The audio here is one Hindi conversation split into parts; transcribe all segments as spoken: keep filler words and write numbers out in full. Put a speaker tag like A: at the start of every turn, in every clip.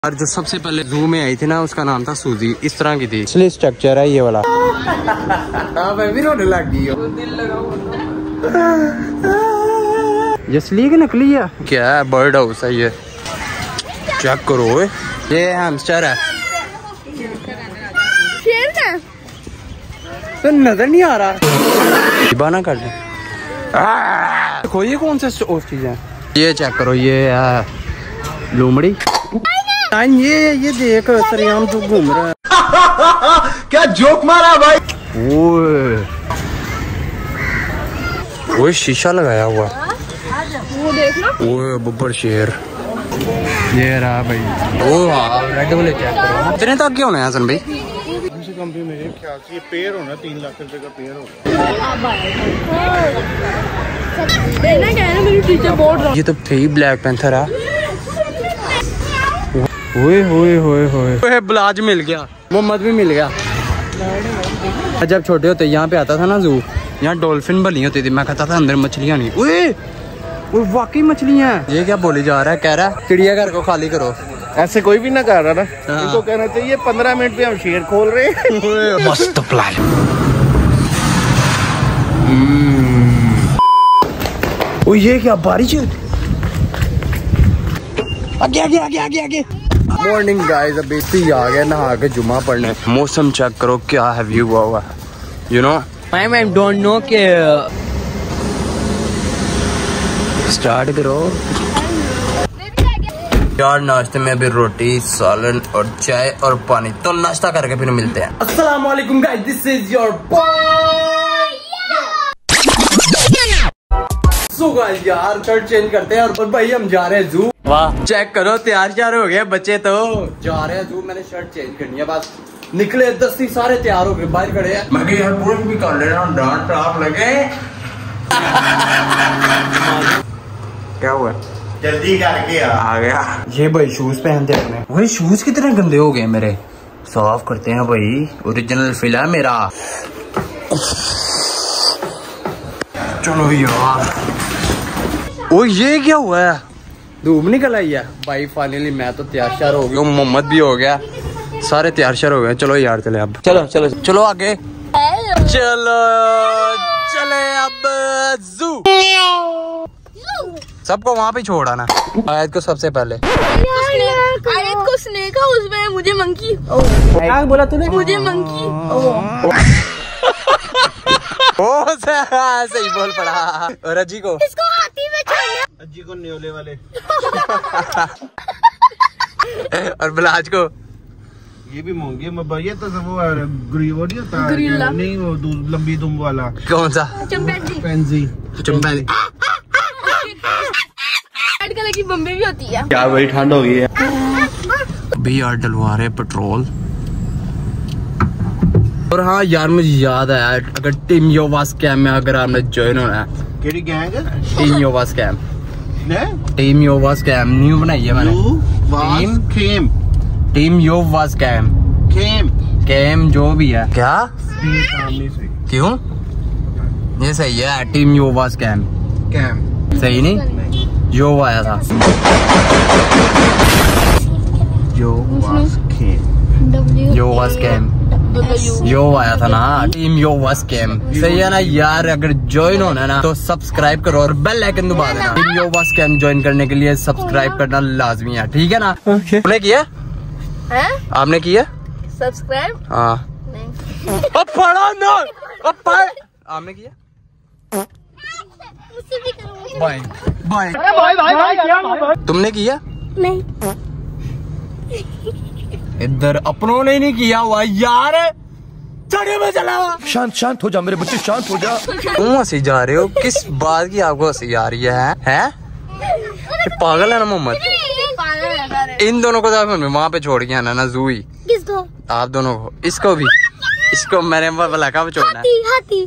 A: और जो सबसे पहले जू में आई थी ना उसका नाम था सूजी, इस तरह की थी, इसलिए स्ट्रक्चर है ये वाला। हाँ मैं भी रोने लग गई हूँ। ये असली की नकली है क्या है? बर्ड हाउस है ये, चेक करो। ये हैमस्टर है,
B: शेर है
A: तो नजर नहीं आ रहा। बाना कर दे। देखो ये कौन सा चीज है, ये चेक करो, ये है लोमड़ी। ये ये देख सरियाम जो घूम रहा है।
C: क्या जोक मारा भाई।
A: ओए ओए शीशा लगाया हुआ,
B: वो देखना।
A: ओए बब्बर शेर, ये रहा भाई। ओ हाँ रेड वाले चेक करो। इतने तक क्यों है हसन भाई?
C: कंपनी मेरे ख्याल से ये पेड़ होना तीन लाख रुपए का पेड़ होगा।
B: मेरी टीचर बोल रहा।
A: ये तो थे ब्लैक पैंथर है। ओए होए होए होए ब्लाज मिल गया, मोहम्मद भी मिल गया। जब छोटे होते यहाँ पे आता था ना जू, यहाँ डॉल्फिन बनी होती थी, मैं कहता था अंदर मछलियाँ नहीं। ओए ओए वाकई मछलियाँ। ये क्या बोली जा रहा है? कह रहा है चिड़ियाघर को खाली करो।
C: ऐसे कोई भी ना कर रहा ना, इनको कहना चाहिए पंद्रह मिनट पे हम शेर खोल रहे हैं।
A: मस्त प्लान। ओ ये क्या बारिश? आगे आगे आगे आगे आगे। मॉर्निंग गाइस, अभी इसी आ गए नहा के जुमा पढ़ने। मौसम चेक करो क्या है व्यू हुआ हुआ है, you know. I I don't know के स्टार्ट करो यार। नाश्ते में अभी रोटी, सालन और चाय और पानी। तो नाश्ता करके फिर मिलते हैं। अस्सलाम वालेकुम guys, this is your boy. So guys यार शर्ट चेंज करते हैं और भाई हम जा रहे हैं जू। वाह चेक करो तैयार श्यार हो गए बच्चे, तो जा रहे हैं जू। मैंने शर्ट चेंज करनी है, बस निकले दस्ती सारे तैयार हो गए, बाहर खड़े हैं। मैं यार पूरा भी कर ले रहा हूँ, डांट टाप लगे। क्या हुआ?
C: जल्दी करके आ,
A: आ गया। ये भाई शूज पहनते अपने। वही शूज कितने गंदे हो गए मेरे, साफ करते हैं भाई। ओरिजिनल फिल है मेरा। चलो यार। ओ ये क्या हुआ है? धूप निकल आई है भाई। फाइनली मैं तो तैयार श्यार हो गया, मोहम्मद भी हो गया, सारे तैयार श्यार हो गए। चलो यार चले अब, चलो चलो चलो आगे चलो चले अब जू। सबको वहाँ पे छोड़ आना। आयत को सबसे पहले।
B: आयत को स्नेक है, उसमें मुझे मंकी।
A: क्या बोला तूने?
B: मुझे मंकी।
A: ओ सही बोल पड़ा। और अजी को?
B: इसको हाथी में छोड़ना।
C: अजी को न्योले वाले।
A: और बिलाज को?
C: ये भी मोंगे ये तो सब वो ग्रीवो नहीं होता,
B: ग्रीला
C: नहीं वो लंबी दुम वाला।
A: कौन सा?
B: चिंपैंजी।
C: पेंजी।
A: चिंपैंजी।
B: रेड कलर की बम्बी भी होती है।
C: क्या बड़ी ठंड हो गई है।
A: अभी यार डलवा रहे पेट्रोल। और हाँ यार मुझे याद आया, अगर टीम योवा स्कैम में अगर आपने ज्वाइन होना है।
C: केड़ी गैंग है?
A: टीम योवा स्कैम।
C: ने?
A: टीम योवा स्कैम न्यू बनाई है मैंने।
C: टीम खेम।
A: टीम योवा स्कैम।
C: खेम
A: कैम जो भी है। क्या?
C: से।
A: क्यों? ये सही है, टीम योवा स्कैम।
C: कैम
A: सही नहीं? यो आया था। यो यो वाज स्कैम। यो आया था ना, टीम यो वाज स्कैम। सही है ना यार। अगर ज्वाइन होना है ना तो सब्सक्राइब करो और बेल आइकन दबा देना। टीम यो वाज स्कैम ज्वाइन करने के लिए सब्सक्राइब करना लाजमी है, ठीक है ना? आपने किया? आपने किया
B: सब्सक्राइब?
A: हाँ। अब पढ़ा ना, अब पढ़। आपने किया? Bye bye bye bye. तुमने किया?
B: नहीं।
A: इधर अपनों ने नहीं किया हुआ यार। चढ़े में चला।
C: शांत शांत हो जा मेरे बच्चे, शांत हो जा।
A: क्यों हंसी जा रहे हो? किस बात की आपको हंसी आ रही है? हैं? पागल है ना मोहम्मद। इन दोनों को तो वहाँ पे छोड़ के आना ना जू ही।
B: किसको?
A: आप दोनों को। इसको भी, इसको मैंने ब्लैका पे छोड़ना है।
B: हाथी।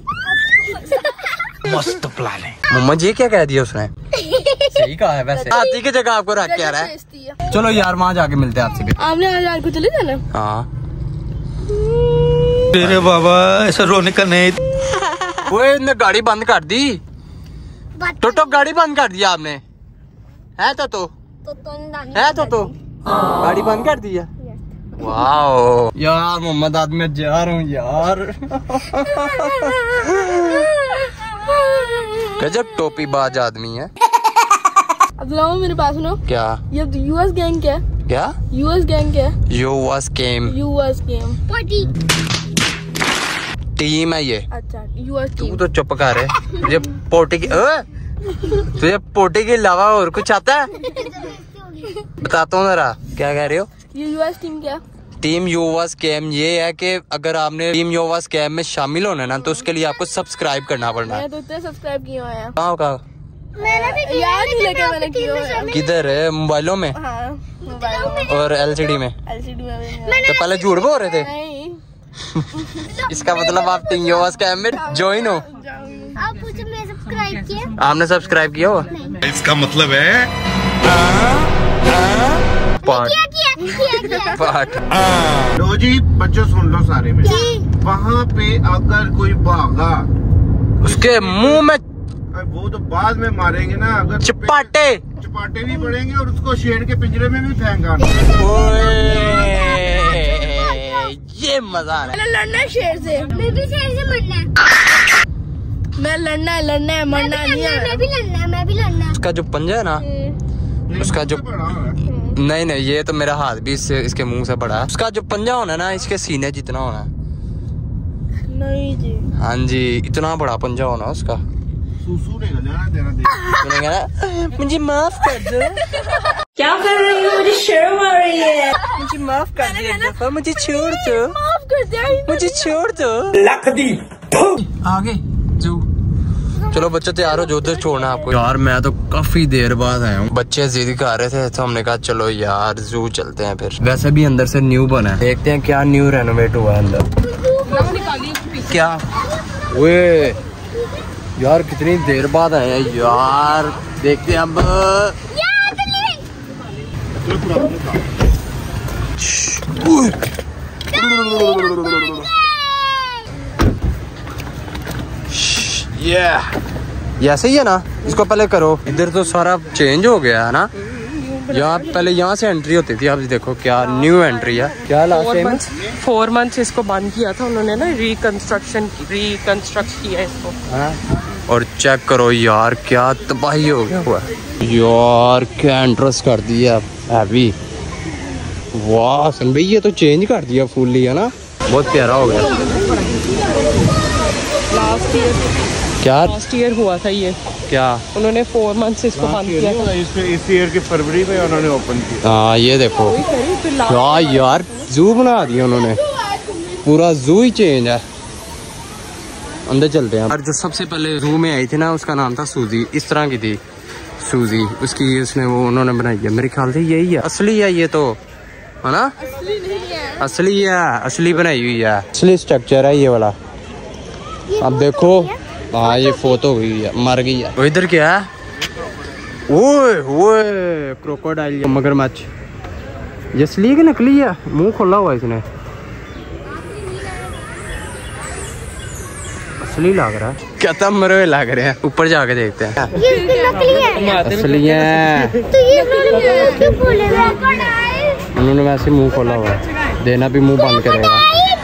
A: मस्त प्लान है। मोहम्मद ये क्या कह दिया उसने? सही कहा है वैसे। हाथी की जगह आपको रख के आ रहा है। चलो यार वहाँ जाके मिलते हैं आपसे।
B: आपने आज को चले जाना?
A: हाँ।
C: तेरे बाबा ऐसा रोने का नहीं।
A: वो इन्हें गाड़ी बंद कर दी। तो तो गाड़ी बंद कर दिया आपने। है तो तो
B: तो तो
A: है तो तो गाड़ी बंद कर दी है। वाओ यार मोहम्मद आज मैं जा रहा हूँ यार। गजब टोपी बाज आदमी है।
B: अब लाओ मेरे पास सुनो।
A: क्या
B: ये यूएस गैंग क्या?
A: क्या
B: यूएस गैंग क्या?
A: US game
B: US game
A: team है ये।
B: अच्छा यूएस
A: तू
B: टीम।
A: तो चुप कर है। तुझे पोटी की ओए, तुझे पोटी के अलावा और कुछ आता है? बताता हूँ जरा क्या कह रहे हो।
B: ये यूएस टीम क्या?
A: टीम यूएस गेम ये है कि अगर आपने टीम यूएस गेम में शामिल होना है ना तो उसके लिए आपको सब्सक्राइब करना पड़ना है।
B: मैं तो इतने सब्सक्राइब किए हुए हैं।
A: कहाँ कहाँ
B: मैंने भी याद नहीं लगा मैंने किए हुए हैं।
A: किधर है? मोबाइलों में
B: हाँ मोबाइल में
A: और एलसीडी में।
B: एलसीडी में भी।
A: तो पहले झूठ बोल रहे थे।
B: नहीं
A: इसका मतलब आप टीम यूएस गेम में ज्वाइन हो।
B: आप मुझे मैं सब्सक्राइब किया?
A: आपने सब्सक्राइब किया हुआ?
D: इसका मतलब है
A: पार्ट
B: किया किया
A: पार्ट।
C: लो जी बच्चों सुन लो सारे में। वहाँ पे अगर कोई भागा
A: उसके मुंह में
C: वो तो बाद में मारेंगे ना। अगर
A: चपाटे
C: चपाटे भी पड़ेंगे और उसको शेर के पिंजरे में भी फेंका।
A: ये मजा है।
B: मैंने लड़ना है शेर से। मैं भी शेर से मरना है। मैं लड़ना है लड़ना है मरना नहीं है। मैं भी लड़ना है मैं भी लड़ना है।
A: उसका जो पंजा है ना उसका जो
C: बड़ा है।
A: नहीं नहीं ये तो मेरा हाथ भी इससे इसके मुंह से बड़ा है। उसका जो पंजा होना है ना इसके सीने जितना होना है।
B: नहीं जी।
A: हाँ जी इतना बड़ा पंजा होना उसका।
C: सूसू निकल जाना तेरा देख।
A: तूने कहना मुझे माफ कर दो।
B: क्या कर रही हो? मुझे शर्म आ रही है।
A: मुझे माफ कर दो एक दफा, मुझे छोड़ दो।
B: माफ कर दिया।
A: मुझे छोड़ दो। लख दी आगे जो। चलो बच्चे तैयार हो जो उधर छोड़ना आपको। यार मैं तो काफी देर बाद आया हूँ। बच्चे जिद कर रहे थे तो हमने कहा चलो यार जू चलते हैं। फिर वैसे भी अंदर से न्यू बना है, देखते हैं क्या न्यू रेनोवेट हुआ है अंदर। क्या वे यार कितनी देर बाद आए हैं यार। देखते हैं अब। Yeah. ये ऐसे ही है ना? इसको पहले करो। इधर तो सारा चेंज हो गया है ना। यहाँ पहले यहाँ से एंट्री होती थी। आप देखो क्या न्यू एंट्री है। क्या लास्ट
E: फोर मंथ्स इसको बंद किया था उन्होंने ना। रिकंस्ट्रक्शन रिकंस्ट्रक्ट किया इसको।
A: हाँ? और चेक करो यार क्या तबाही हो गया हुआ यार। क्या एंट्रेंस कर दिया हैवी। वाह सन भाई ये तो चेंज कर दिया फुल्ली है ना। बहुत प्यारा हो गया।
E: लास्ट ईयर
A: क्या
E: लास्ट ईयर हुआ था ये।
A: क्या
E: उन्होंने फोर मंथ्स इसको बंद किया था।
C: इस ईयर के फरवरी में उन्होंने ओपन किया।
A: हाँ ये देखो
E: फिर
A: क्या यार जू बना दिया उन्होंने। पूरा जू ही चेंज है। अंदर चलते हैं। और जो सबसे पहले जू में आई थी ना उसका नाम था सूजी। इस तरह की थी सूजी उसकी। उसने वो उन्होंने बनाई है। मेरे ख्याल से यही है असली है ये तो है ना।
B: असली नहीं है।
A: असली है असली बनाई हुई है। असली स्ट्रक्चर है ये वाला। अब देखो हाँ ये फोटो हुई है मर गई है। वो इधर क्या है? ओए ओए क्रोकोडाइल मगरमच्छ। ये असली की नकली है? मुंह खोला हुआ इसने। असली लग रहा है। क्या तब मरे हुए लग रहे हैं। ऊपर जाके देखते हैं।
B: ये नकली है।
A: असली है।
B: तो ये क्यों बोले क्रोकोडाइल?
A: उन्होंने वैसे मुंह खोला हुआ है। देना भी मुंह बंद करेगा।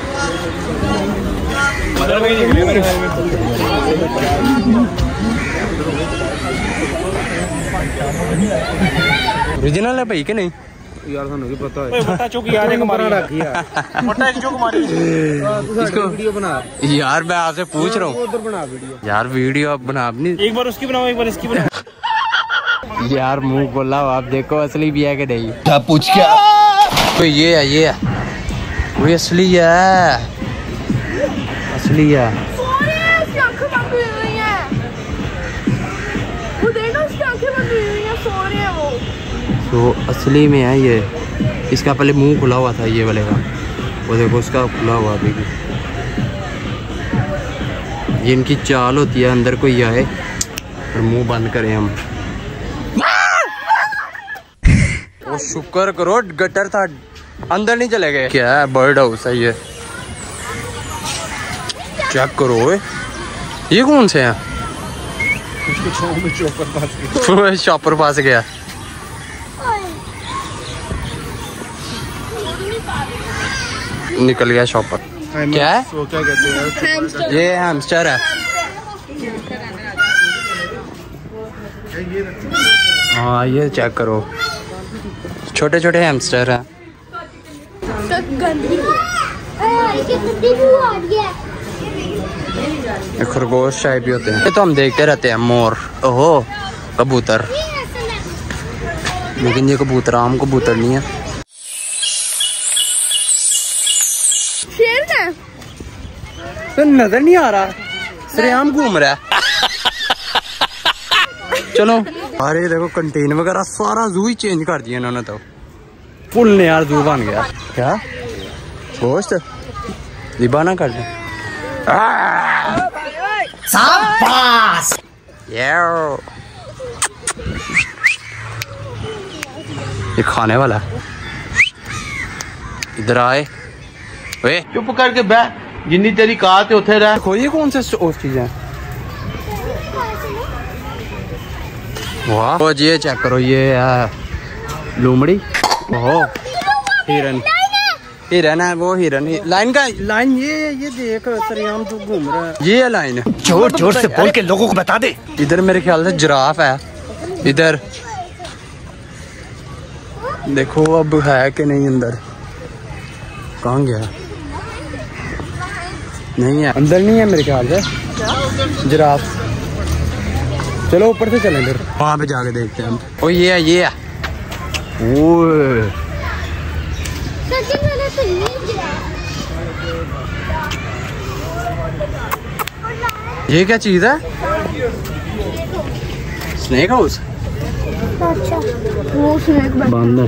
A: ओरिजिनल है भाई के नहीं
C: यार थानू की पता है। बता चुक यार एक मारी रखी है। बता एक चुक मारी। इसको वीडियो बना।
A: यार मैं आपसे पूछ रहा हूँ।
C: उधर बना वीडियो।
A: यार वीडियो अब बना अपनी।
C: एक बार उसकी बनाओ एक बार इसकी बनाओ।
A: यार मुंह खोला आप देखो असली भी है कि नहीं। क्या पूछ क्या? तो ये है ये है वो असली है। असली है।
B: उसकी आंखें बंद हुई हुई हैं। वो देखो उसकी आंखें बंद हुई हुई हैं। सो रहे हैं वो।
A: तो असली में है ये। इसका पहले मुंह खुला हुआ था ये वाले का। वो देखो उसका खुला हुआ अभी भी। ये इनकी चाल होती है अंदर कोई आए और मुंह बंद करें हम। वो शुक्र करो गटर था अंदर नहीं चले गए। क्या है बर्ड हाउस है ये। चेक करो ये कौन से हैं? शॉपर पास गया। निकल गया शॉपर। क्या है
C: वो क्या कहते हैं?
A: ये हैमस्टर है। हाँ ये चेक करो, छोटे छोटे हैमस्टर हैं। खरगोश टाइप भी होते हैं। ये तो हम देखते रहते हैं। मोर, ओहो कबूतर, लेकिन ये कबूतर आम कबूतर नहीं है।
B: शेर है
A: तो नजर नहीं आ रहा, सरेआम घूम रहा है। चलो। अरे देखो कंटेन वगैरह सारा जू ही चेंज कर दिया इन्होंने तो। फुल नया जू बन गया। क्या गोश्त लिबाना कर दे। शाबाश। ये खाने वाला है। इधर आए। वे
C: चुप करके बैठ, जिन्नी तेरी कात है उठे रह।
A: देखो ये कौन से चीजें हैं। वाह वो ये चेक करो, ये है लोमड़ी। ओहो हिरन, हिरन है वो। हिरन लाइन का लाइन ये ये देख सरियाम तू घूम रहा है। ये है लाइन।
C: जोर जोर से बोल के लोगों को बता दे।
A: इधर मेरे ख्याल से जिराफ है। इधर देखो अब है कि नहीं अंदर। कहाँ गया? नहीं है अंदर, नहीं है मेरे ख्याल से जिराफ। चलो ऊपर से चलें, इधर वहाँ पे जाके देखते हैं हम। ओ ये है, ये है। ओए ये क्या चीज है? Snake house.
B: वो स्नेक
A: बंद।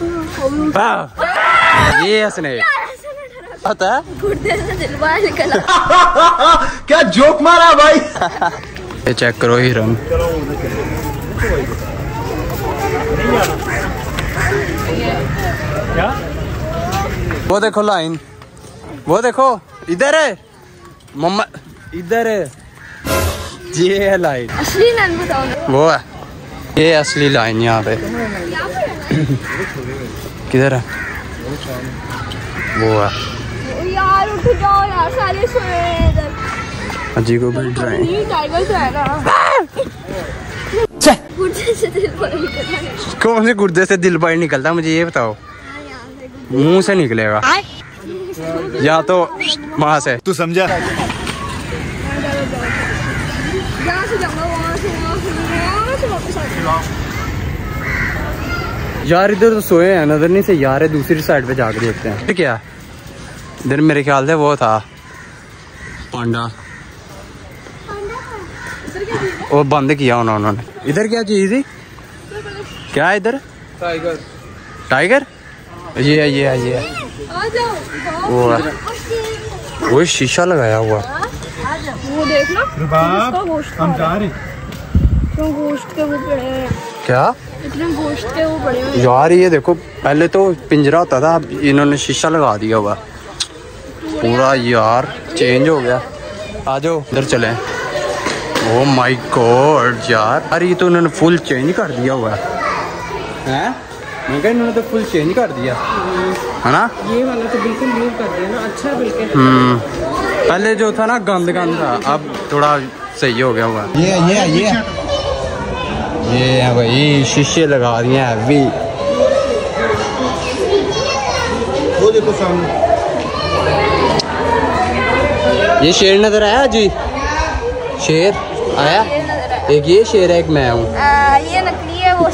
A: ये है स्नेक। पता है
B: गुर्दे से दिल बाहर निकला।
C: क्या जोक मारा भाई।
A: ये चेक करो हिरन।
C: क्या?
A: वो देखो लाइन, वो देखो इधर है मम्मा, इधर है। ये है लाइन।
B: असली लाइन बताओ ना।
A: वो है, ये असली लाइन यहाँ पे। किधर है? वो है।
B: यार उठ जाओ यार, सारे सोए हैं इधर।
A: अजी को बैठ रहे हैं।
B: ये टाइगर तो है ना। गुर्दे से दिल बाहर निकला।
A: कौन से गुर्दे से दिल बाहर निकलता, मुझे ये बताओ। मुंह से निकलेगा या तो वहां से।
C: तू समझा?
B: यहाँ से जाऊंगा, वहाँ से, वहाँ से, वहाँ से वापस आ जाऊंगा।
A: यार इधर तो सोए हैं, नजर नहीं से यार है। दूसरी साइड पे जाकर देखते हैं क्या। इधर मेरे ख्याल से वो था पांडा, वो बंद किया उन्होंने। इधर क्या चीज थी? क्या है इधर?
C: टाइगर।
A: टाइगर? ये है, ये है, ये है।
B: आ जाओ।
A: वो है, वो शीशा लगाया हुआ।
B: वो देखना
C: हम जा रहे।
B: क्यों गोश्त के वो पड़े हैं?
A: क्या
B: इतने गोश्त के वो पड़े हैं
A: यार? ये देखो पहले तो पिंजरा होता था, अब इन्होंने शीशा लगा दिया हुआ पूरा। यार चेंज हो गया। आ जाओ इधर चलें। ओ माय गॉड यार, अरे ये तो उन्होंने फुल चेंज कर दिया हुआ है। हैं? मैं कहा इन्होंने तो फुल चेंज कर दिया है ना।
E: ये वाला तो बिल्कुल न्यू कर दिया ना, अच्छा बिल्कुल।
A: हम्म पहले जो था ना गंद गंद था, अब थोड़ा सही हो गया हुआ। ये ये ये ये है भाई, शीशे लगा दिए हैं अभी।
C: वो देखो सामने।
A: ये शेर नजर आया जी? शेर आया? एक ये शेर है, एक मैं हूँ।
B: ये नकली है वो।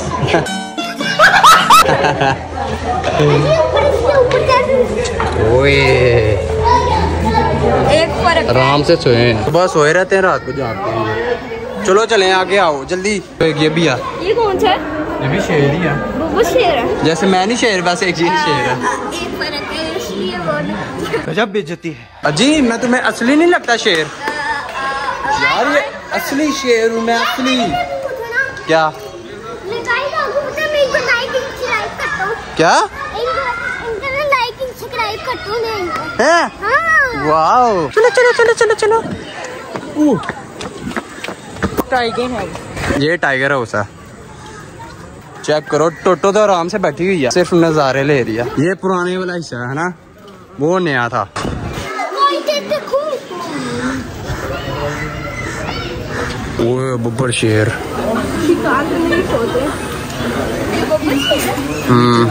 A: ओए
B: एक फर्क।
A: आराम से सोए हैं, सुबह सोए रहते हैं, रात को जागते हैं। चलो चलें आगे, आओ जल्दी। ये भी है,
B: ये कौन सा है?
A: ये भी शेर ही है।
B: वो शेर है।
A: जैसे मैं नहीं शेर, बस एक ये शेर है।
B: एक फर्क है, इसलिए वो
C: गजब बेइज्जती है।
A: अजी मैं तुम्हें असली नहीं लगता शेर? यार ये असली शेर हूँ मैं, असली। क्या क्या है? वाओ, चलो चलो चलो चलो चलो।
E: टाइगर है।
A: ये टाइगर हाउस है। चेक करो, टोटो तो आराम से बैठी हुई है, सिर्फ नजारे ले रही है। ये पुराने वाला हिस्सा है ना, वो नया था। वो बब्बर शेर। हम्म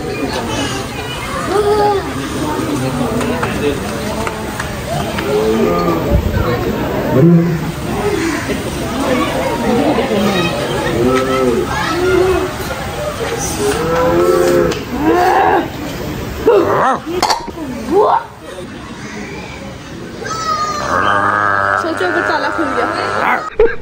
B: सोचो अगर ताला खुल गया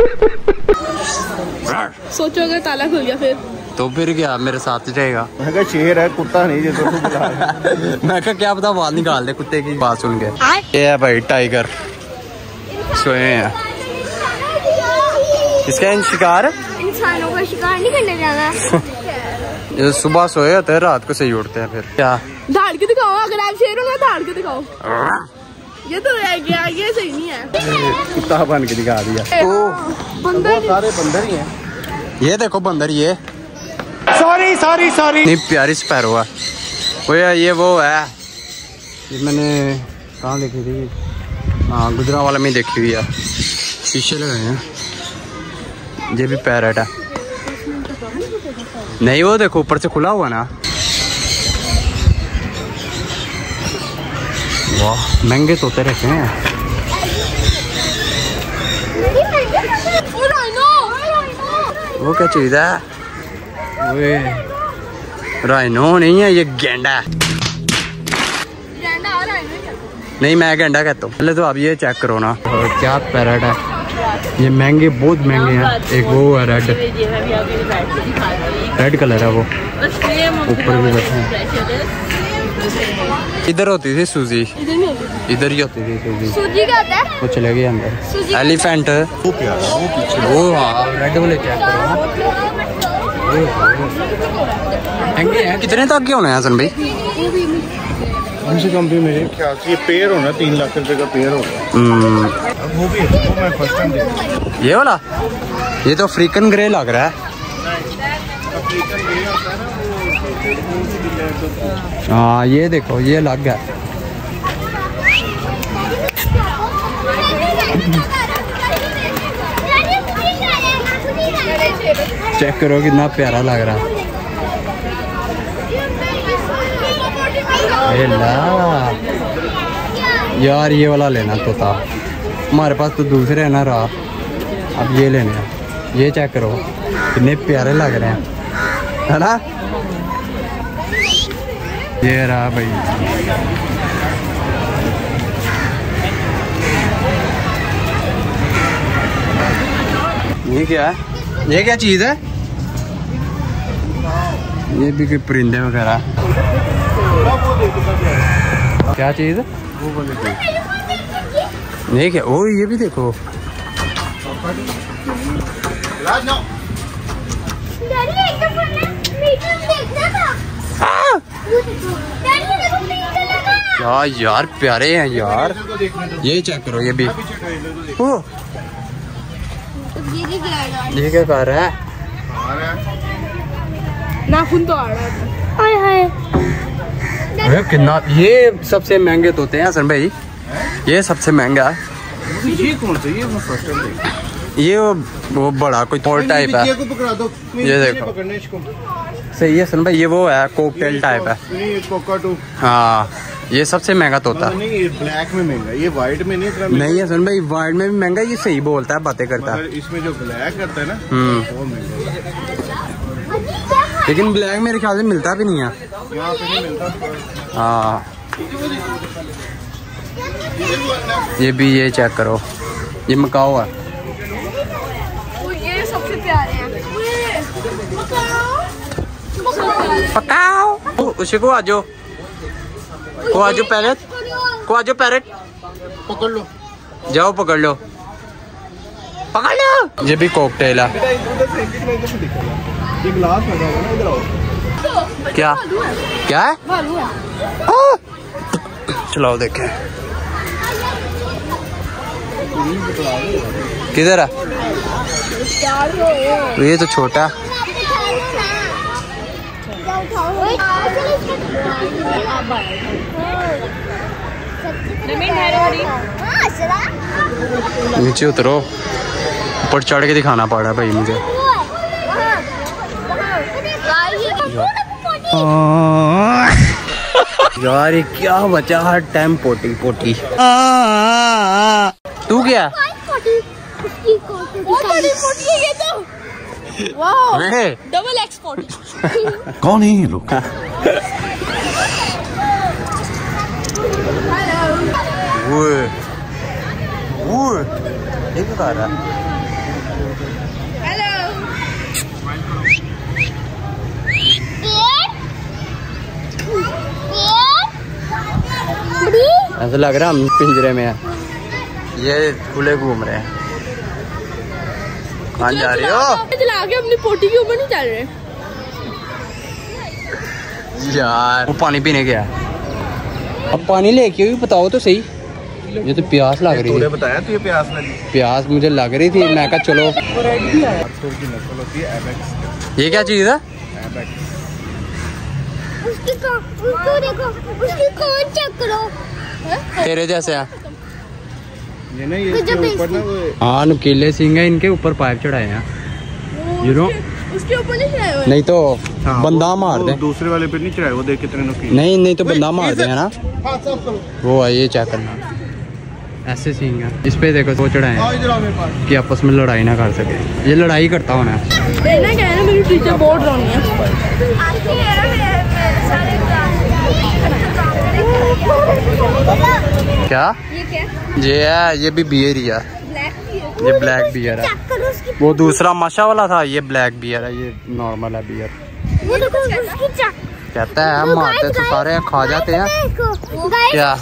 B: सोचो अगर ताला खुल गया फिर
A: तो फिर क्या मेरे साथ जाएगा?
C: मैं कहा शेर है, कुत्ता नहीं। जो तो बुला
A: मैं कहा क्या पता बात निकाल दे कुत्ते की बात सुन के। ये है भाई टाइगर, सोए हैं। इसका शिकार
B: इंसानों का शिकार नहीं करने जाना।
A: ये सुबह सोए होते हैं, रात को सही उठते हैं। फिर क्या
B: धाड़ के दिखाओ, अगर आप शेर हो ना धाड़ के दिखाओ। ये तो रह गया, ये सही नहीं है।
C: कुत्ता बन के दिखा दिया।
A: तो
B: बंदर
C: सारे बंदर ही हैं।
A: ये देखो बंदर, ये
C: सॉरी सॉरी सॉरी
A: इतनी प्यारी स्पैरो है। वो यार ये वो है, ये मैंने कहाँ देखी थी? हाँ गुजरांवाला में देखी हुई है, शीशे लगाए हैं। ये भी पैरट है। नहीं वो देखो ऊपर से खुला हुआ ना। वाह महंगे तोते रखे हैं। वो क्या चीज है? राइनो नहीं है, ये गेंडा। नहीं मैं गेंडा कहता हूँ। पहले तो आप ये चेक करो ना, और क्या पैरट है। ये महंगे, बहुत महंगे हैं। एक वो है रेड, रेड कलर है वो, ऊपर भी बैठे हैं। इधर होती थी सूजी, इधर ही होती थी सूजी।
B: सूजी क्या होता है?
A: वो चले गए अंदर। एलिफेंट
C: वो प्यारा, वो पीछे
A: वो, हाँ रेड वाले चेक करो। महंगे हैं। कितने तक के होने हैं हसन भाई?
C: कम से कम भी मेरे ख्याल से ये पेड़ होना तीन लाख रुपए का पेड़ होगा। वो भी है, वो मैं फर्स्ट टाइम देखा।
A: ये वाला, ये तो अफ्रीकन ग्रे लग रहा है। हाँ ये देखो, ये लग है। चेक करो कितना प्यारा लग रहा है। यार ये वाला लेना तो था, हमारे पास तो दूसरे है ना राह। अब ये लेने हैं। ये चेक करो कितने प्यारे लग रहे हैं, है ना? ये रहा भाई। ये क्या है? ये क्या चीज है? ये भी कोई परिंदे वगैरह। क्या चीज है? नहीं क्या? ओ ये भी देखो। यार यार प्यारे हैं यार। ये चेक करो, ये भी। ओ ये क्या कर रहा है?
B: नाखून तो आ रहा है। हाय हाय।
A: अरे कितना, ये सबसे महंगे तोते हैं हसन भाई, ये सबसे महंगा है।
C: ये कौन सा? ये मैं फर्स्ट टाइम देखा।
A: ये वो, वो बड़ा कोई और टाइप है।
C: को पकड़ा दो।
A: ये देखो सही है हसन भाई, ये वो है कॉकटेल टाइप है।
C: नहीं कोकाटू।
A: हाँ ये सबसे महंगा तोता।
C: नहीं ये ब्लैक में महंगा, ये व्हाइट में नहीं।
A: नहीं है हसन भाई, व्हाइट में भी महंगा। ये सही बोलता है, बातें करता है।
C: इसमें जो ब्लैक करता है ना, वो महंगा।
A: लेकिन ब्लैक मेरे ख्याल से मिलता भी नहीं है
C: यहाँ पे, नहीं मिलता।
A: हाँ ये भी, ये चेक करो, ये मकाओ है।
B: ये सबसे प्यारे हैं।
A: पकाओ उसी को, आजो को, आजो पैरट को, आजो पैरट
C: पकड़ लो,
A: जाओ पकड़ लो, पकड़ लो। ये भी कॉकटेल है।
C: ये ग्लास लगा हुआ ना, इधर आओ।
A: क्या क्या है? हाँ। चलाओ देखें किधर है? ये तो छोटा। नीचे उतरो, ऊपर चढ़ के दिखाना पड़ रहा है भाई मुझे। यार ये क्या बचा, हर टाइम पोटी पोटी। तू क्या
B: डबल एक्सपोर्ट।
C: कौन है ये लोग?
A: ये क्या कर रहा है? ऐसा लग रहा है हम पिंजरे में हैं, ये खुले घूम रहे हैं। कहाँ जा रही हो?
B: चला के अपनी पोटी के ऊपर नहीं चल रहे
A: यार। वो पानी पीने गया, अब पानी लेके भी बताओ तो सही। ये तो प्यास लग रही थी।
C: बताया तुझे प्यास लगी?
A: प्यास मुझे लग रही थी, मैं कहा चलो। ये क्या चीज है?
B: उसकी को, उसको देखो, उसकी कौन चेक करो।
A: तेरे जैसे है
C: ये ना, ये इसके ऊपर ना वो।
A: हाँ नुकीले सिंह है, इनके ऊपर पाइप चढ़ाए हैं। यू नो
B: उसके ऊपर नहीं चढ़ाए हुए।
A: नहीं तो
C: हाँ,
A: बंदा मार दे।
C: दूसरे वाले पे नहीं चढ़ाए, वो देख कितने नुकीले।
A: नहीं नहीं तो बंदा मार दे है ना।
C: हाँ, सब करो।
A: वो है, ये चेक करना। ऐसे सिंह है, इस पे देखो वो चढ़ाए
C: आओ इधर आओ मेरे पास।
A: हैं कि आपस में लड़ाई ना कर सके। ये लड़ाई करता होना है।
B: कहना क्या है ना, मेरी टीचर बहुत रॉन्ग है।
A: क्या
B: ये क्या?
A: ये है, ये भी बियर ही है।
B: Black bear.
A: ये ब्लैक बियर है।
B: चेक करो उसकी।
A: वो दूसरा माशा वाला था, ये ब्लैक बियर है, ये नॉर्मल है बियर।
B: वो देखो उसकी चेक।
A: कहता है मारते तो सारे खा जाते हैं। क्या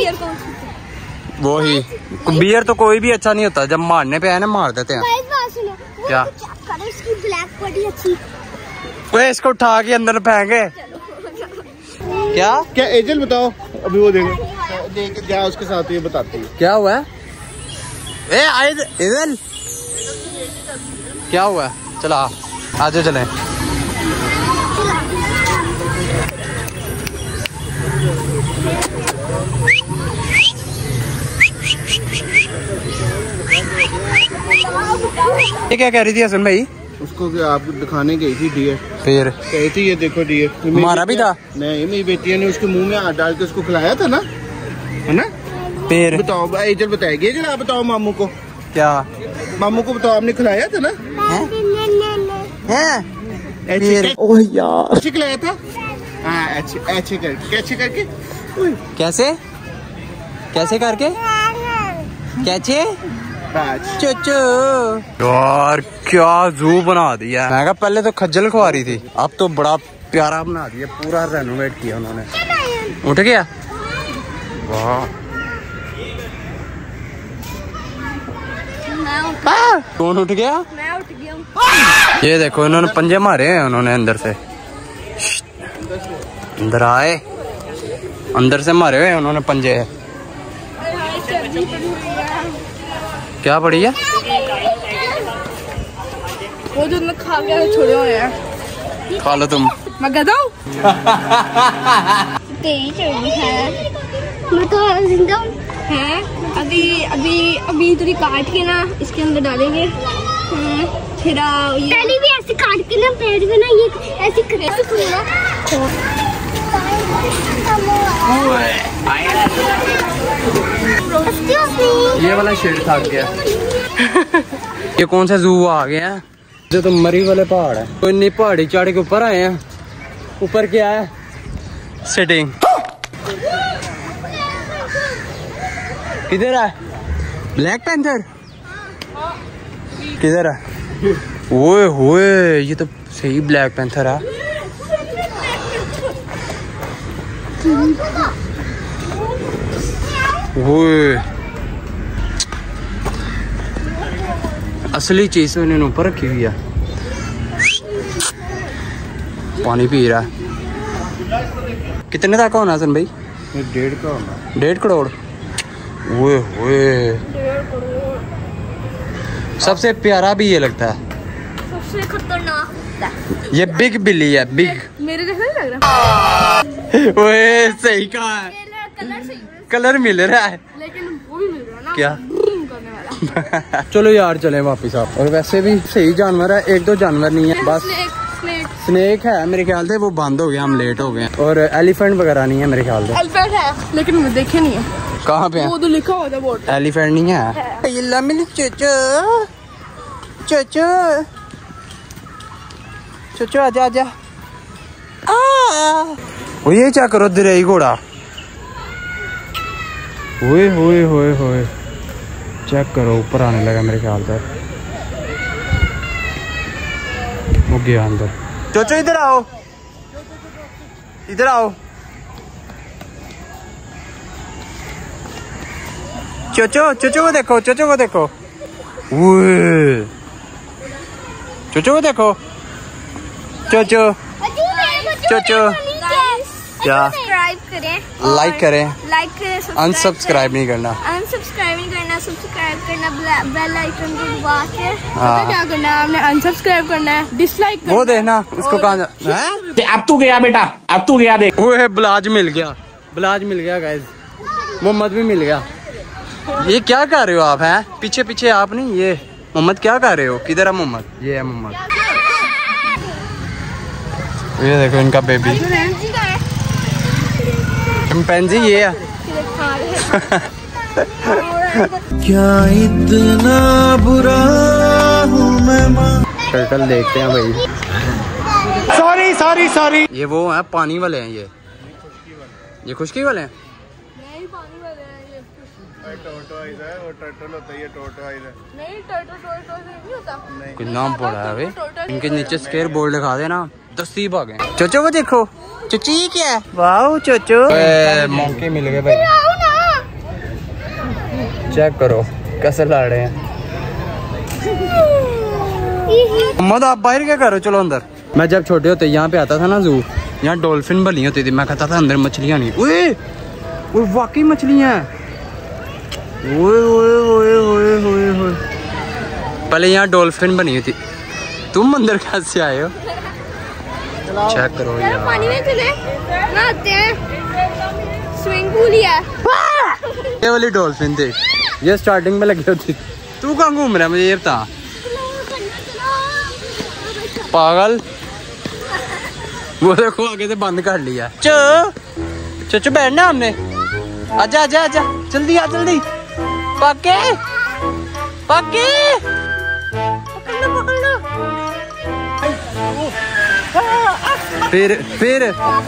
A: वो ही बियर तो कोई भी अच्छा नहीं होता, जब मारने पे है ना मार देते हैं। क्या
B: ब्लैक बॉडी अच्छी।
A: वे इसको उठा के अंदर फेंके। क्या
C: क्या एजल बताओ, अभी वो देखो देख क्या उसके साथ ये बताती है।
A: क्या हुआ है? ए आइद इधर क्या हुआ है? चला आगे चले। ये क्या कह रही थी हसन भाई?
C: उसको क्या आप दिखाने गई थी डियर,
A: फिर
C: कही थी ये देखो डियर।
A: मारा भी था?
C: नहीं, मेरी बेटिया ने उसके मुंह में हाथ डाल के उसको खिलाया था ना, है ना?
A: फिर
C: बताओ एजल बताएगी। एजल आप बताओ मामू को।
A: क्या
C: मामू को बताओ, आपने खिलाया था ना?
A: फिर ओह यार
C: अच्छे खिलाया था। हाँ अच्छे अच्छे करके, कैसे करके?
A: कैसे कैसे करके कैसे चोचो यार, क्या जू बना दिया। मैं कहा पहले तो खज्जल खुआ रही थी, अब तो बड़ा प्यारा बना दिया, पूरा रेनोवेट किया उन्होंने। उठ गया? वाह कौन उठ गया?
B: मैं उठ गया हूँ।
A: ये देखो इन्होंने पंजे मारे हैं उन्होंने अंदर से। अंदर आए, अंदर से मारे हुए उन्होंने पंजे। क्या पड़ी है?
B: वो जो मैं खा के छोड़े हुए हैं।
A: खा लो तुम।
B: मैं कहता हूँ तेरी चोरी है। मैं तो जिंदा हूँ। हैं अभी अभी अभी तेरी काट के ना इसके अंदर डालेंगे। फिर पहले भी ऐसे काट के ना पेड़ में ना ये ऐसे ऐसे
A: ये वाला शेर था गया। ये कौन सा जू आ गया है? जो तो मरी वाले पहाड़ है, कोई नहीं पहाड़ी चढ़ के ऊपर आए हैं। ऊपर क्या है? सिटिंग। किधर है ब्लैक पैंथर? किधर है? ओए होए, ये तो सही ब्लैक पैंथर है। ओए असली चीज तो इन्होंने ऊपर रखी हुई है। पानी पी रहा है। कितने तक होना हसन भाई?
C: डेढ़ का होना।
A: डेढ़ करोड़? ओए होए, सबसे प्यारा भी ये लगता है।
B: सबसे खतरनाक लगता है।
A: ये बिग बिल्ली है, बिग।
B: मेरे जैसा नहीं लग रहा।
A: ओए सही कहा है,
B: कलर सही
A: कलर मिल रहा है,
B: लेकिन वो भी मिल रहा है ना
A: क्या
B: करने वाला।
A: चलो यार चले वापिस आप। और वैसे भी सही जानवर है, एक दो जानवर नहीं है बस।
B: स्नेक
A: स्नेक है मेरे ख्याल से, वो बंद हो गया, हम लेट हो गए। और एलिफेंट वगैरह नहीं है मेरे ख्याल से।
B: एलिफेंट है लेकिन मैं देखे नहीं है।
A: कहाँ पे है?
B: वो तो लिखा होता है बोर्ड।
A: एलिफेंट नहीं है, ये लमिल चोचो चोचो चोचो आजा आजा। ओ ये क्या करो दिरेई घोड़ा, ओए होए होए होए चेक करो, ऊपर आने लगा मेरे ख्याल से। वो गया अंदर। चोचो इधर आओ, इधर आओ चोचो, चोचो को देखो, चोचो को देखो, ओए चोचो को देखो, चोचो चोचो क्या,
B: सब्सक्राइब करें,
A: लाइक करें,
B: लाइक करें,
A: अनसब्सक्राइब नहीं करना,
B: अनसब्सक्राइब नहीं करना, सब्सक्राइब करना, बेल आइकन को दबा के।
A: हाँ।
B: क्या करना है आपने? अनसब्सक्राइब करना है, डिसलाइक करना
A: वो देखना उसको कहाँ जा- हैं?
D: अब तू गया बेटा, अब तू गया देख।
A: वो है ब्लाज मिल गया, ब्लाज मिल गया गाइस, मोहम्मद भी मिल गया। ये क्या कर रहे हो आप? हैं पीछे पीछे आप नहीं, ये मोहम्मद क्या कर रहे हो? किधर है मोहम्मद? ये है मोहम्मद, ये देखो इनका बेबी चिंपैंजी, ये है।
C: क्या इतना बुरा हूँ मैं।
A: टर्टल देखते हैं भाई।
C: Sorry sorry sorry.
A: ये वो है पानी वाले हैं, ये ये खुशकी वाले हैं।
B: नहीं, पानी वाले हैं ये।
C: टोटोइज है, वो टर्टल होता है, ये टोटोइज है।
B: नहीं, टर्टल टर्टल नहीं होता।
A: कुछ नाम पड़ा है भाई, इनके नीचे स्केर बोर्ड लिखा देना, दस्ती भागे। चोचो को देखो, चोचो ये क्या है? वाओ चोचो, मौके मिल गए भाई। चेक करो कैसे लड़ रहे हैं। मोहम्मद आप बाहर क्या करो, चलो अंदर। मैं जब छोटे होते यहाँ पे आता था ना जू, यहाँ डॉल्फिन बनी होती थी, मैं कहता था अंदर मछलियाँ नहीं। ओए ओए वाकई मछलियाँ हैं। ओए ओए ओए ओए ओए ओए, पहले यहाँ डॉल्फिन बनी हुई थी। तुम अंदर कैसे आए हो? चेक करो यार,
B: पानी में चले नहाते हैं, स्विमिंग पूल ही है।
A: ये वाली डॉल्फिन थी, ये स्टार्टिंग में लगी होती। तू कहाँ घूम रहा है मुझे ये बता, पागल। वो देखो आगे से बंद कर लिया। चो चो बैठना हमने, आजा आजा आजा, जल्दी आ जल्दी। पाके पाके पकड़ लो पकड़ लो। फिर फिर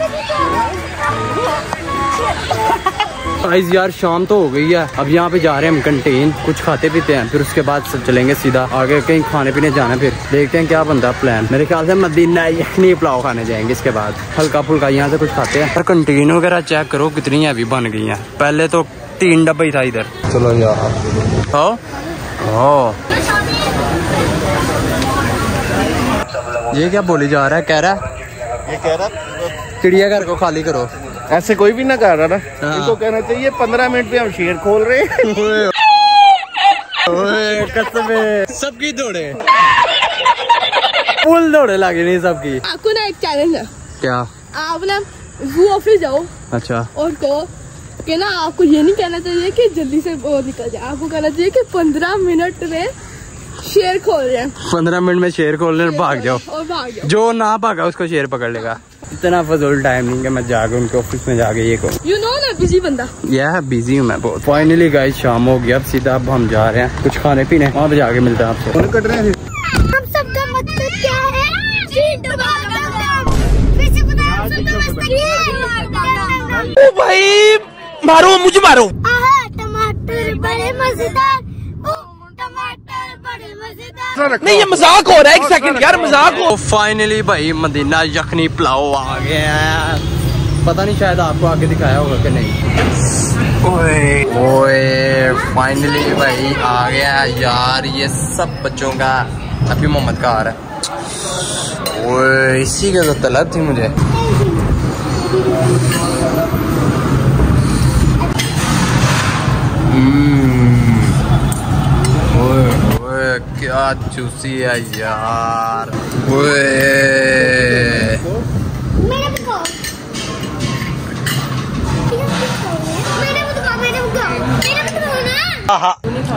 A: गाइस यार शाम तो हो गई है, अब यहाँ पे जा रहे हैं हम कंटीन, कुछ खाते पीते हैं, फिर उसके बाद सब चलेंगे सीधा आगे कहीं खाने पीने जाना। फिर देखते हैं क्या बनता है प्लान। मेरे ख्याल से मदीना यखनी पुलाव खाने जाएंगे, इसके बाद हल्का फुल्का यहाँ से कुछ खाते हैं। पर कंटीन वगैरह चेक करो कितनी अभी बन गई है, पहले तो तीन डब्बा ही था इधर। चलो यार आओ आओ। ये क्या बोली जा रहा है? कह रहा है
C: ये कह रहा
A: चिड़ियाघर को खाली करो।
C: ऐसे कोई भी ना कर रहा ना,
A: हाँ।
C: इनको कहना चाहिए पंद्रह मिनट पे हम शेर खोल रहे हैं।
A: ओए कसम है, सबकी दौड़े फुल दौड़े लगे नहीं सबकी।
B: आपको ना एक चैलेंज है,
A: क्या?
B: आप ना जू ऑफिस जाओ
A: अच्छा,
B: और कहो कि ना आपको ये नहीं कहना चाहिए कि जल्दी से वो निकल जाए, आपको कहना चाहिए कि पंद्रह मिनट में शेर खोल रहे हैं,
A: पंद्रह मिनट में शेर खोलने और भाग जाओ।
B: और भाग जाओ।
A: जो ना भागा उसको शेर पकड़ लेगा। इतना फजूल टाइम नहीं कि मैं जाके उनके ऑफिस में जाके ये कहूँ।
B: यू नो ना बिजी बंदा।
A: यह बिजी हूँ मैं बहुत। फाइनली गाइस शाम हो गया, अब सीधा अब हम जा रहे हैं कुछ खाने पीने, वहाँ पे जाके मिलते हैं आपसे।
C: कट रहे हैं
B: हम सबका मकसद क्या है? चींटू मारना। वैसे पता है हम सबका मकसद क्या है?
D: ओ भाई मारो मुझे मारो।
B: आहा टमाटर बड़े मजेदार, ओ टमाटर बड़े मजेदार।
D: नहीं ये मजाक हो रहा है, एक सेकंड यार मजाक हो।
A: तो फाइनली भाई मदीना यखनी पुलाव आ गया है। पता नहीं शायद आपको आगे दिखाया होगा कि नहीं। ओए ओए फाइनली भाई आ गया यार, ये सब बच्चों का। अभी मोहम्मद का आ रहा है। ओए इसी का तो तलब थी मुझे। ओए ओए क्या चूसी है यार। ओए
B: मेरा भी खाओ, मेरा भी खाओ, मेरा भी खाओ, मेरा भी खाओ ना।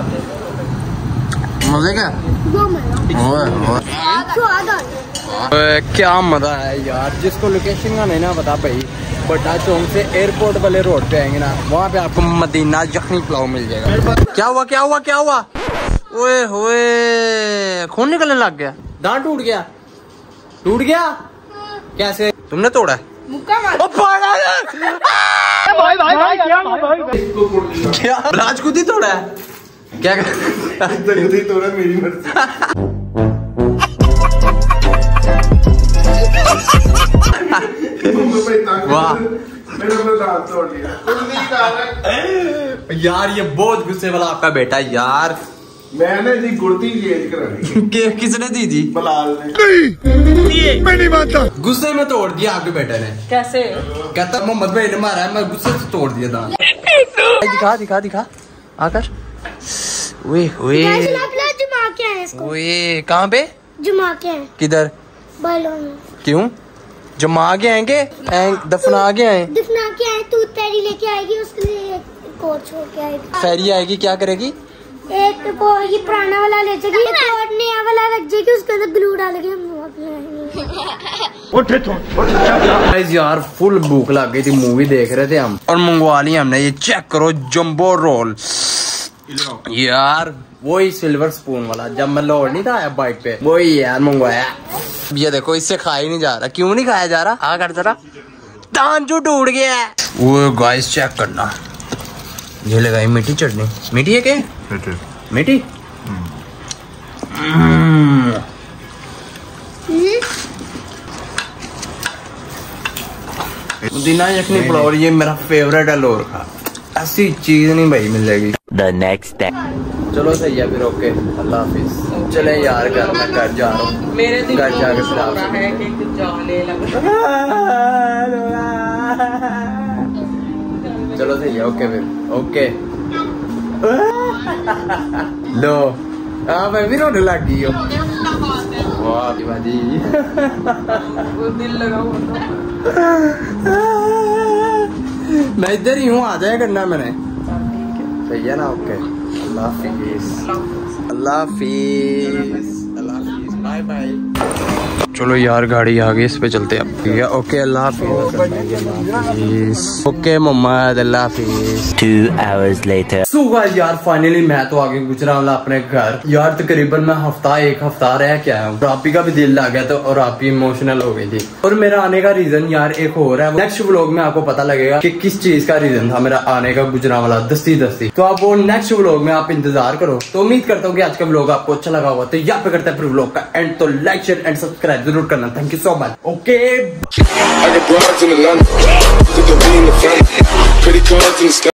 A: मजे का
B: वो मेरा
A: ओए ओए
B: स्वाद आ गया।
A: ओए, क्या मजा है यार। जिसको लोकेशन का नहीं ना पता भाई, बड़ा चौक से एयरपोर्ट वाले रोड पे आएंगे ना, वहाँ पे आपको मदीना यखनी पुलाव मिल जाएगा। क्या हुआ क्या हुआ क्या हुआ? ओए होए, खून निकलने लग गया, दांत टूट गया, टूट गया कैसे? तुमने तोड़ा?
E: मुक्का मार।
A: ओ पाड़ा भाई भाई भाई क्या क्या राजपूत ही तोड़ा है क्या?
C: तोड़ा मेरी मर्जी।
A: वाह
C: मैंने अपना दांत तोड़ लिया।
A: यार ये बहुत गुस्से वाला आपका बेटा यार।
C: मैंने जी गुड़ती चेंज करानी।
A: कि, किसने दी जी?
C: बलाल ने। मैं नहीं मानता।
A: गुस्से में तोड़ दिया आपके बेटे ने।
E: कैसे?
A: कहता मोहम्मद भाई ने मारा है, मैं गुस्से से तोड़ दिया दांत। दिखा दिखा दिखा आकाश। ओए ओए
B: जुमा के आए इसको।
A: ओए कहाँ पे?
B: जुमा के आए
A: किधर?
B: बालों में।
A: क्यों जमा के आएंगे? दफना के आए?
B: दफना के आए, दूध पैरी लेके आएगी, उसके लिए एक और छोड़ के आएगी।
A: फेरी आएगी, क्या करेगी?
B: एक को ये पुराना वाला ले जाएगी, एक और नया वाला रख जाएगी, उसके अंदर ग्लू डालेगी, हम
C: उठे तो
A: यार फुल भूख लग गई थी, मूवी देख रहे थे हम और मंगवा लिया हमने। ये चेक करो जंबो रोल यार, वही सिल्वर स्पून वाला, जब मैं लोड नहीं था आया बाइक पे, वही यार मंगवाया। ये देखो इससे खाया ही नहीं जा रहा। क्यों नहीं खाया जा रहा? हाँ कर जरा, दांत जो टूट गया है। वो गाइस चेक करना, ये लगाई मीठी चटनी। मीठी है क्या? मीठी। पुदीना यखनी पुलाव ये मेरा फेवरेट है लोर का, ऐसी चीज नहीं भाई मिलेगी।
F: The next day.
A: चलो सही है फिर, ओके अल्लाह हाफिज। चले यार घर, मैं घर जा रहा हूँ।
E: मेरे दिल
A: घर
E: को
A: जाके
E: हो
A: फिर
E: रहा है कि कुछ जाने लगा।
A: चलो सही है, ओके फिर ओके। लो हाँ मैं भी रोने लग गई हो। वाह दीवादी।
E: वो दिल लगा हुआ
A: मैं इधर ही हूँ, आ जाए करना मैंने। सही है ना, ओके अल्लाह हाफिज। अल्लाह हाफिज, अल्लाह हाफिज, बाय बाय। चलो यार गाड़ी आ गई, इस पे चलते हैं अब। ठीक है ओके अल्लाह हाफिज। ओके मोहम्मद अल्लाह हाफिज।
F: Two hours later.
A: सुबह यार फाइनली मैं तो आगे गुजरा वाला अपने घर। यार तकरीबन मैं हफ्ता एक हफ्ता रह के आया हूँ। रापी का भी दिल लग गया था और रापी इमोशनल हो गई थी। और मेरा आने का रीजन यार एक और है, नेक्स्ट व्लॉग में आपको पता लगेगा कि किस चीज का रीजन था मेरा आने का गुजरा वाला दस्ती दस्ती। तो आप वो नेक्स्ट व्लॉग में आप इंतजार करो। तो उम्मीद करता हूँ कि आज का व्लॉग आपको अच्छा लगा होगा। तो यहाँ पे करते हैं फिर व्लॉग का एंड। तो लाइक शेयर एंड सब्सक्राइब जरूर करना। Thank you so much. Okay
G: I got broads in Atlanta, took the V in the front, pretty cards in the sky.